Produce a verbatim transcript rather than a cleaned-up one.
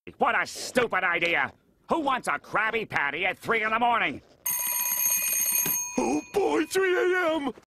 What a stupid idea! Who wants a Krabby Patty at three in the morning? Oh boy, three A M